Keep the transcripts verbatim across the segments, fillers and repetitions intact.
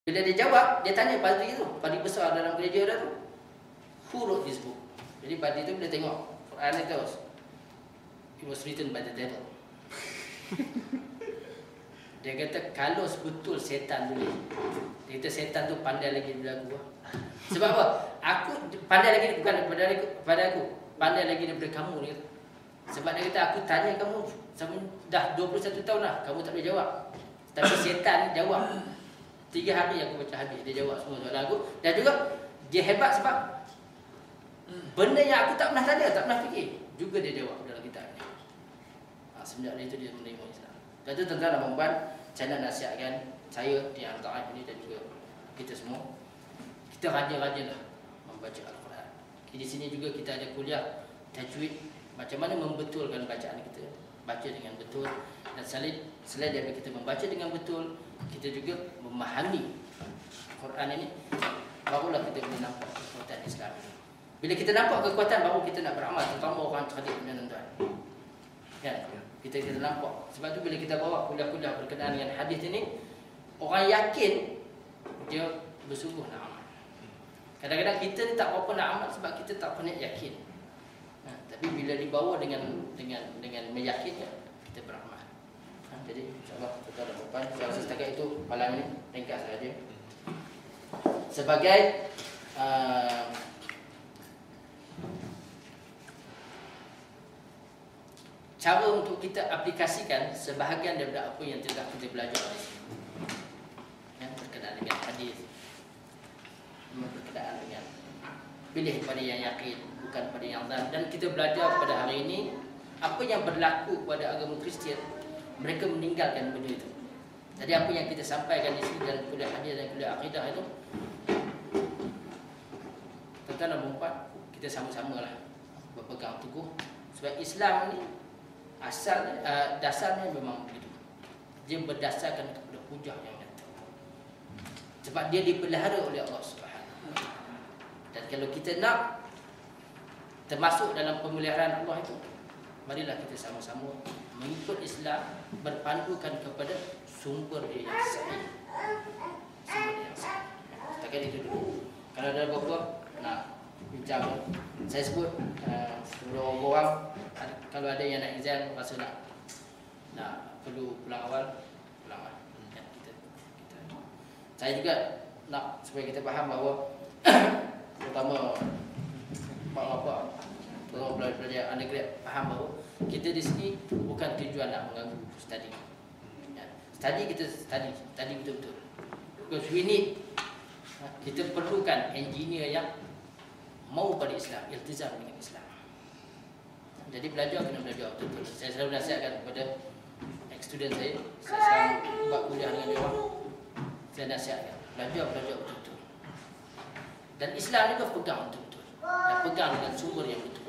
Bila dia jawab, dia tanya padi tu, padi besar dalam gereja dia tu, who wrote this book? Jadi padi tu bila tengok Quran itu, it was written by the devil. Dia kata kalau sebetul setan tulis, dia kata setan tu pandai lagi daripada aku. Sebab apa? Aku pandai lagi bukan daripada aku, pada aku, pandai lagi daripada kamu dia. Sebab dia kata aku tanya kamu dah dua puluh satu tahun lah, kamu tak boleh jawab. Tapi setan ni jawab. Tiga hari aku baca habis, dia jawab semua soalan aku. Dan juga dia hebat sebab benda yang aku tak pernah tanya, tak pernah fikir, juga dia jawab dalam kitab ni. Ha, sebenarnya itu dia menerima Islam. Dan itu tuan-tuan dan puan-puan, saya nak nasihatkan saya di antara ini dan juga kita semua, kita rajin-rajinlah membaca Al-Quran. Di sini juga kita ada kuliah tajwid, macam mana membetulkan bacaan kita, baca dengan betul. Dan selain, selain daripada kita membaca dengan betul, kita juga memahami Quran ini, barulah kita boleh nampak kekuatan Islam ini. Bila kita nampak kekuatan, baru kita nak beramal, terutama orang cerdik punya tuan-tuan. Kan? Kita kita nampak. Sebab tu bila kita bawa kuliah-kuliah berkenaan dengan hadis ini, orang yakin dia bersungguh nak amal. Kadang-kadang kita ni tak apa nak amal sebab kita tak pernah yakin. Ha, tapi bila dibawa dengan dengan dengan meyakinkan, kita beramal. Ha, jadi insya-Allah kita ada depan. Saya rasa setakat itu malam ini ringkas saja. Sebagai uh, cara untuk kita aplikasikan sebahagian daripada apa yang telah kita belajar di sini, yang berkenaan dengan hadis, berkenaan dengan pilih pada yang yakin, bukan pada yang zan. Dan kita belajar pada hari ini apa yang berlaku pada agama Kristian, mereka meninggalkan benda itu. Jadi apa yang kita sampaikan di sini dalam kuliah hadis dan kuliah akidah itu, tuan-tuan dan puan, kita sama-samalah berpegang teguh. Sebab Islam ni asal uh, dasarnya memang begitu. Dia berdasarkan kepada hujah yang nyata. Sebab dia dipelihara oleh Allah Subhanahu wa taala. Dan kalau kita nak termasuk dalam pemeliharaan Allah itu, marilah kita sama-sama mengikut Islam, berpandukan kepada sumber dia yang sahih. Sumber dia yang sahih. Setakat itu dulu. Kalau ada apa-apa nak bincang, saya sebut uh, sebelum orang, kalau ada yang nak izin, rasa nak nak perlu pulang awal, pulang awal. Ya, kita, kita. Saya juga nak supaya kita faham bahawa terutama mak bapak, terutama pelajar undergrad faham bahawa kita di sini bukan tujuan nak mengganggu study. Ya, study kita study, study betul-betul. Because we need, kita perlukan engineer yang mau pada Islam, iltizam dengan Islam. Jadi belajar kena belajar betul-betul. Saya selalu nasihatkan kepada ex-student saya, saya selalu buat kuliah dengan dia orang, saya nasihatkan, belajar, belajar betul-betul. Dan Islam ni kau pegang betul-betul. Dan pegang dengan sumber yang betul.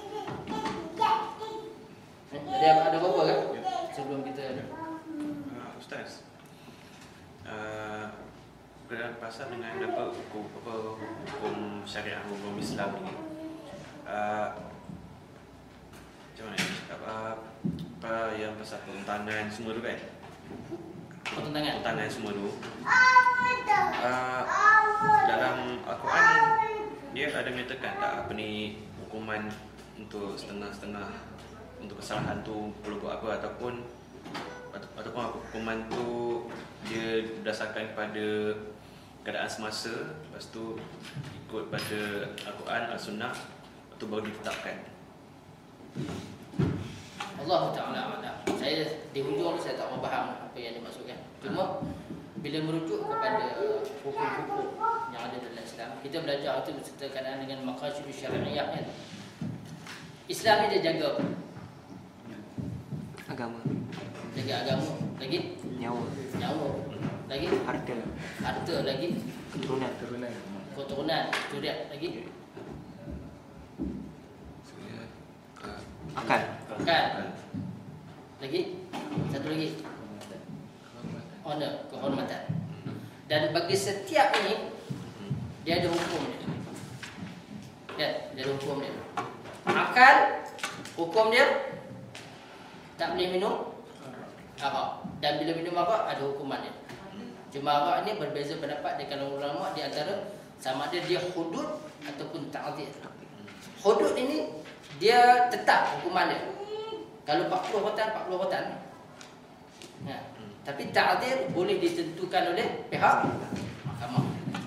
Eh, jadi ada apa-apa kan? Sebelum kita... Uh, Ustaz, uh, berkenaan pasal dengan apa hukum, apa hukum syariah, hukum Islam ni, uh, macam mana apa, apa yang pasal pertentangan semua tu kan, pertentangan pertentangan semua tu, uh, dalam Al-Quran dia ada menyatakan tak apa ni hukuman untuk setengah-setengah untuk kesalahan tu perlu buat apa, ataupun ataupun hukuman tu dia berdasarkan pada keadaan semasa, lepas tu ikut pada Al-Quran, Al-Sunnah, lepas tu baru ditetapkan. Allah Ta'ala alam. Saya di hujung saya tak faham apa yang dimaksudkan. Cuma bila merujuk kepada hukum-hukum yang ada dalam Islam, kita belajar itu berkaitan dengan maqasid syariah kan. Islam ni dia jaga agama, jaga agama, lagi nyawa, nyawa, lagi harta, harta, lagi keturunan, Turunan. keturunan, zuriat, lagi akal, akal, lagi satu lagi honor, kehormatan. Dan bagi setiap ini dia ada hukum dia. Ya, dia ada hukum dia. Akal, hukum dia tak boleh minum arak. Dan bila minum arak ada hukuman dia. Cuma awak ni berbeza pendapat di kalangan ulama di antara sama ada dia hudud ataupun ta'zir. Hudud ini dia tetap hukuman dia. Kalau empat puluh rotan, empat puluh rotan. Ya. Tapi ta'zir boleh ditentukan oleh pihak mahkamah.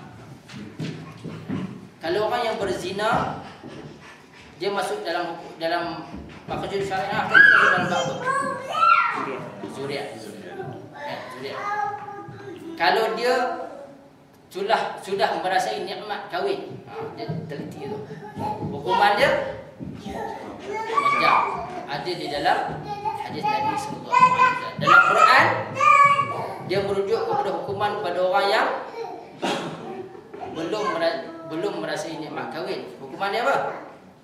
Kalau orang yang berzina, dia masuk dalam dalam makhrajul syariah, masuk dalam bab apa? Zuriat. Ya, zuriat. Kalau dia sudah sudah merasai nikmat kahwin, ha, dia teliti tu. Hukuman dia majam. Ada di dalam hadis Nabi sallallahu alaihi wasallam. Dalam Quran dia merujuk kepada hukuman kepada orang yang belum belum merasai nikmat kahwin. Hukuman dia apa?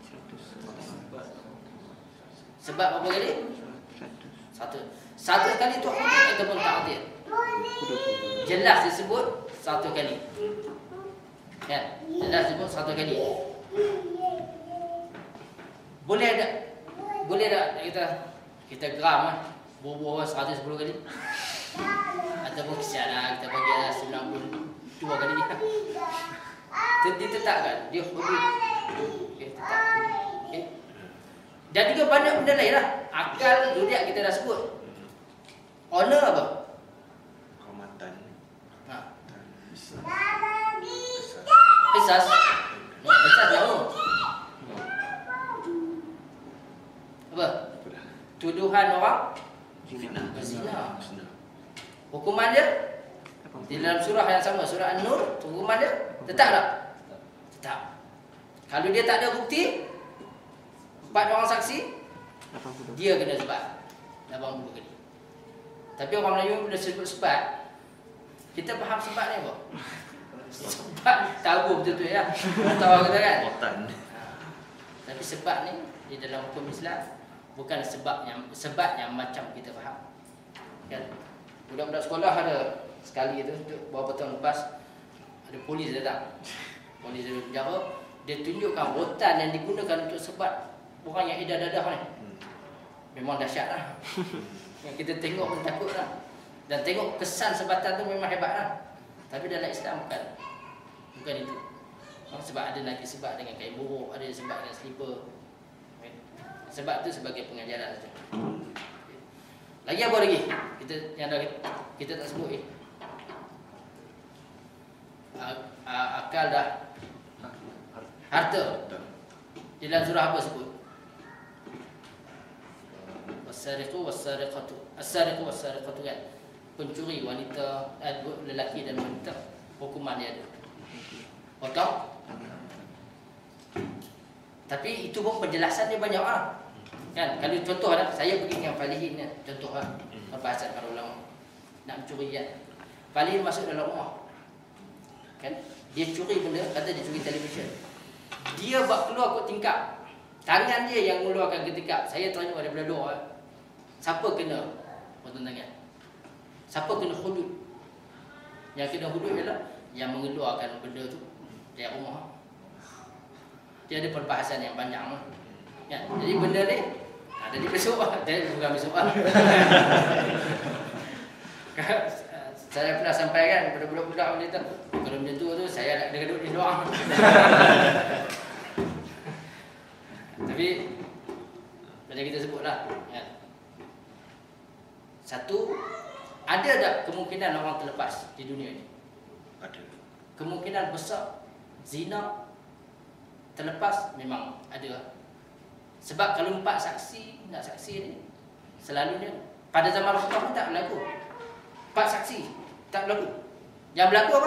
Sebab apa kali? Satu. Satu kali tu hudud ataupun ta'zir. Jelas disebut satu kali. Ya, jelas disebut satu kali. Boleh ada boleh tak kita kita geram kan? Bobo seratus sepuluh kali. Ataupun kesianlah kita bagi sembilan puluh dua kali. Ditetapkan dia hudud. Okey, tetap. Okey. Dan juga banyak benda lain lah. Akal zuriat kita dah sebut. Honor apa? Kehormatan. Ha. Qisas. No, qisas jauh. Apa? Tuduhan orang Fitnah. berzina. Hukuman dia di dalam surah yang sama, surah An-Nur, hukuman dia tetap tak? Tetap. Kalau dia tak ada bukti, empat orang saksi, dia kena sebat lapan puluh kali. Tapi orang Melayu bila sebut sebat, kita faham sebat ni apa? Sebat tahu betul-betul ya. Tahu kita kan? Rotan. Ha. Tapi sebat ni di dalam hukum Islam bukan sebab yang sebab yang macam kita faham. Kan? Budak-budak sekolah ada sekali tu beberapa tahun lepas ada polis datang. Polis dari penjara, dia tunjukkan rotan yang digunakan untuk sebat orang yang edah dadah ni. Memang dahsyat lah. Yang kita tengok pun takut lah. Dan tengok kesan sebatan tu memang hebat lah. Tapi dalam Islam bukan. Bukan itu. Sebab ada lagi sebab dengan kain buruk, ada sebab dengan slipper. Sebab tu sebagai pengajaran saja. Lagi apa lagi? Kita yang dah kita tak sebut eh. Akal dah. Harta. Di dalam surah apa sebut? Wasariqu wasariqatu. As-sariqu wasariqatu kan. Pencuri wanita, eh, lelaki dan wanita, hukuman dia ada. Potong. Tapi itu pun penjelasannya banyak ah. Kan, kalau contoh lah, saya pergi dengan Falihin ni, contoh lah, perbahasan para ulama nak mencuri kan. Falihin masuk dalam rumah. Kan? Dia curi benda, kata dia curi televisyen. Dia buat keluar kot tingkap. Tangan dia yang mengeluarkan ke tingkap. Saya tanya daripada luar, siapa kena potong tangan? Siapa kena hudud? Yang kena hudud ialah yang mengeluarkan benda tu dari rumah. Dia ada perbahasan yang panjang. Ya, jadi benda ni ada di besok lah. Jadi bukan besok lah. Saya pernah sampaikan kepada budak-budak wanita, kalau benda tu tu saya nak duduk di luar. Tapi macam kita sebutlah, ya. Satu, ada tak kemungkinan orang terlepas di dunia ni? Ada. Kemungkinan besar zina terlepas memang ada. Sebab kalau empat saksi nak saksi ni selalunya pada zaman Rasulullah pun tak berlaku. Empat saksi tak berlaku. Yang berlaku apa?